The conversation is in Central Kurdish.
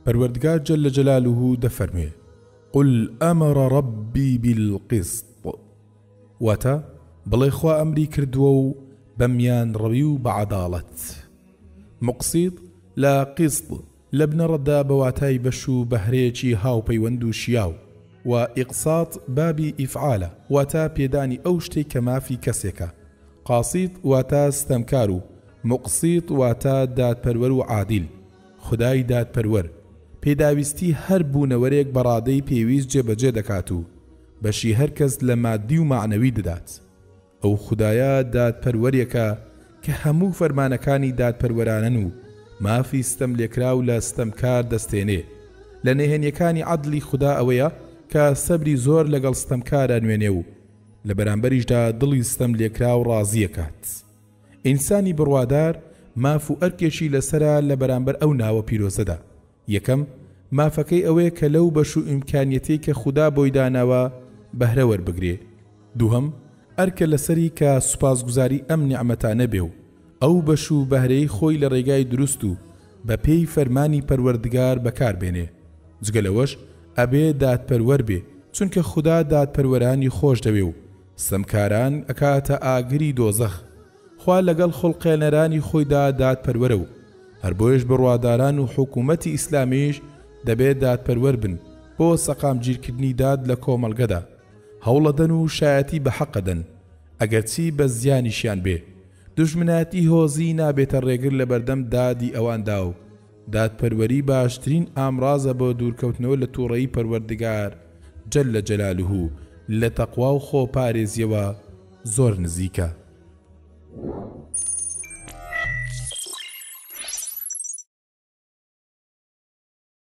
پەروەردگار جل جلاله دەفەرمێ: قل ئەمەڕە ڕەبی بالقسط، واتە بڵێ خوا ئەمری کردووە و بەمیان ڕەوی و بەعەداڵەت. مقسیط لە قسط لە بنەڕەتدا بە واتای بەش و بەهرەیەکی هاوپەیوەند و شیاو، و ئیقساط بابی ئیفعالە، واتە پێدانی ئەو شتێک کە مافی کەسێکە. قاسیط واتە ستەمکار و مقسیط واتە دادپەروەر و عادیل. خدای دادپەروەر پێداویستی هەر بوونەوەرێک بەڕادەی پێویست جێبەجێ دەکات و بەشی هەر کەس لە مادی و معنەوی دەدات. ئەو خدایە دادپەروەریەکە کە هەموو فەرمانەکانی دادپەروەرانن و مافی ستەم لێکراو لە ستەمکار دەستێنێ. لە نێهێنیەکانی عەدلی خدا ئەوەیە کە سەبری زۆر لەگەڵ ستەمکارە نوێنێ و لە بەرامبەریشدا دڵی ستەم لێکراو ڕازیەکات. ئینسانی بڕوادار ماف و ئەرکێکی لەسرە لە بەرامبەر ئەو ناوە پیرۆزەدا. یەکەم مافەکەی ئەوەیە کە لەو بەش و ئیمکانیەتی کە خدا بۆی داناوە بەهرە وەربگرێ. دووهەم ئەرکە لەسەری کە سوپاسگوزاری ئەم نیعمەتانە بێ و ئەو بەش و بەهرەی خۆی لە ڕێگای دروست و بە پێی فەرمانی پەروەردگار بەکاربێنێ. جگەلەوەش ئەبێ دادپەروەر بێ، چونکە خدا دادپەروەرانی خۆش دەوێ و ستەمکاران ئەکاتە ئاگری دۆزەخ. خوا لەگەڵ خوڵقێنەرانی خۆیدا دادپەروەرە و هەر بۆیش بڕواداران و حکوومەتی ئیسلامیش دەبێت دادپەروەر بن بۆ سەقامگیرکردنی داد لە کۆمەڵگەدا. هەوڵەدەن و شایەتی بە حەقەدەن ئەگەرچی بە زیانیشیان بێ. دوژمنایەتی هۆزی نابێتە ڕێگر لە بەردەم دادی ئەواندا و دادپەروەری باشترین ئامڕازە بۆ دوورکەوتنەوە لە تووڕەیی پەروەردگار جەلە جەلالوه لە تەقوا و خۆپارێزیەوە زۆر نزیکە.